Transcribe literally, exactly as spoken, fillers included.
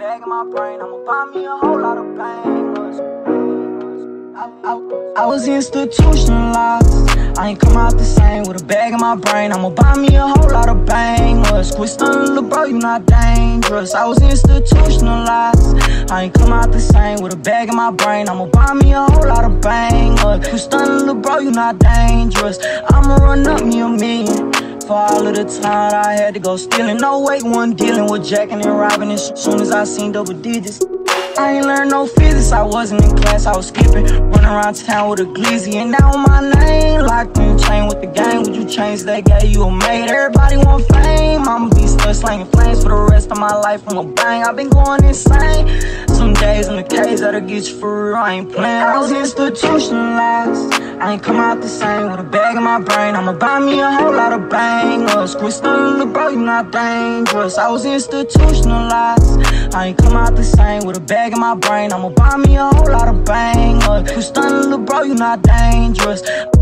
bag in my brain, I'ma buy me a whole lot of bangers. I, I, I was institutionalized, I ain't come out the same with a bag in my brain, I'ma buy me a whole lot of bangers. Quit stunning, little bro, you not dangerous. I was institutionalized, I ain't come out the same with a bag in my brain, I'ma buy me a whole lot of bangers. Quit stunning, little bro, you not dangerous. I'ma run up me a million. For all of the time I had to go stealing. No way, one dealing with jacking and robbing. As soon as I seen double digits, I ain't learned no physics. I wasn't in class, I was skipping. Running around town with a glizzy. And now my name locked in the chain with the gang. Would you change that guy you a made? Everybody want fame. I'ma be stuck slanging flames for the rest of my life. I'ma bang, I've been going insane. Some days in the cage that'll get you for real, I ain't playing. I was institutionalized, I ain't come out the same with a bag in my brain. I'ma buy me a whole lot of bangers. Quit stunning, little bro, you not dangerous. I was institutionalized, I ain't come out the same with a bag in my brain. I'ma buy me a whole lot of bangers. Quit stunning, little bro, you not dangerous.